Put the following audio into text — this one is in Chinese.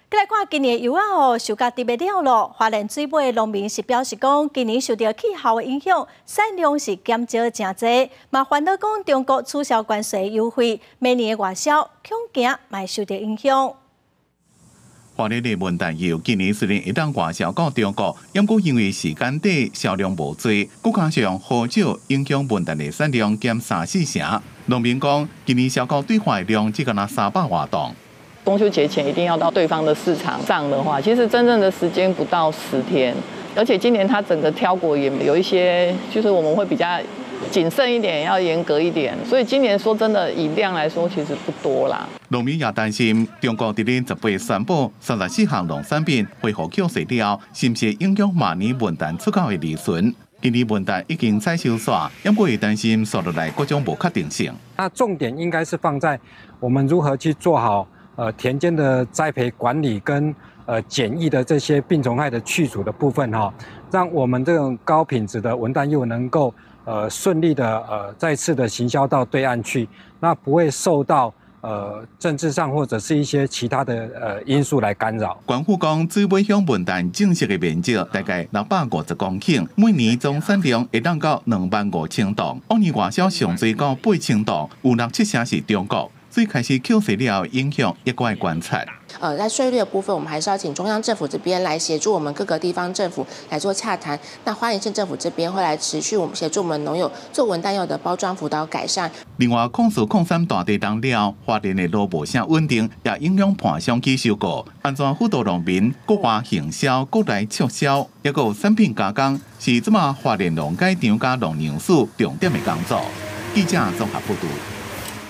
再来看今年油啊收价特别了咯。花莲水尾农民是表示讲，今年受到气候的影响，产量是减少真侪，嘛烦恼讲中国取消关税优惠，明年的外销恐惊嘛受到影响。 花莲的文旦油今年虽然一旦外销到中国，不过因为时间短，销量无多，股价上好少影响文旦的产量减3-4成。农民讲，今年销购对花的量只敢拿300多吨。 中秋节前一定要到对方的市场上的话，其实真正的时间不到10天，而且今年它整个挑果也有一些，就是我们会比较谨慎一点，要严格一点，所以今年说真的，以量来说其实不多啦。 农民也担心，中国伫咧18宣布34项农产品恢复扣税了，是不是影响明年文旦出口的利润？今年文旦已经采收煞，不过会担心收落来各种不确定性。 那重点应该是放在我们如何去做好田间的栽培管理跟检疫的这些病虫害的去除的部分哈，让我们这种高品质的文旦柚能够顺利的再次的行销到对岸去，那不会受到政治上或者是一些其他的因素来干扰。 官府讲，水尾乡文旦正式的面积大概650公顷，每年总产量会达到25000吨，往年外销上最到8000吨，有6-7成是中国。所以开始扣税了影响也怪观察。 在税率的部分，我们还是要请中央政府这边来协助我们各个地方政府来做洽谈。那花莲县政府这边会来持续协助我们农友做文旦柚的包装辅导改善。 另外，控诉控3大地当了，花莲的路无啥稳定，也影响盘商去收购。安怎辅导农民国外行销、国内促销，也有产品加工，是这么花莲农改场加农粮署重点的工作。记者综合报道。